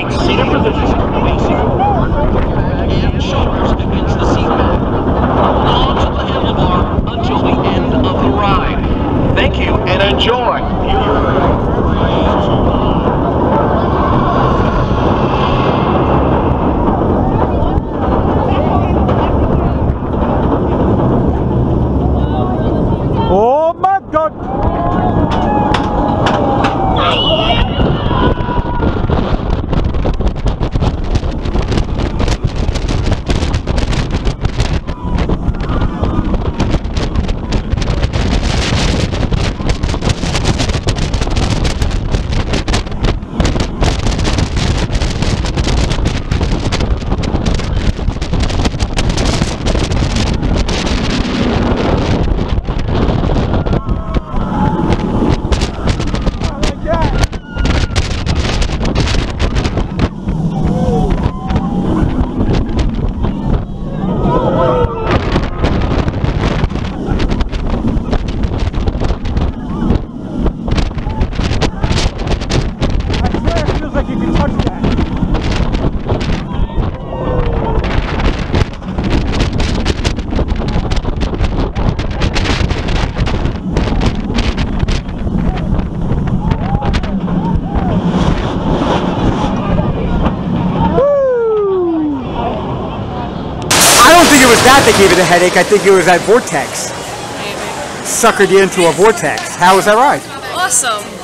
Maintain seated position, facing forward, and shoulders against the seat back. Hold on to the handlebar until the end of the ride. Thank you and enjoy. Oh my God! It was that gave it a headache. I think it was that vortex. Maybe. Suckered you into a vortex. How was that ride? Awesome.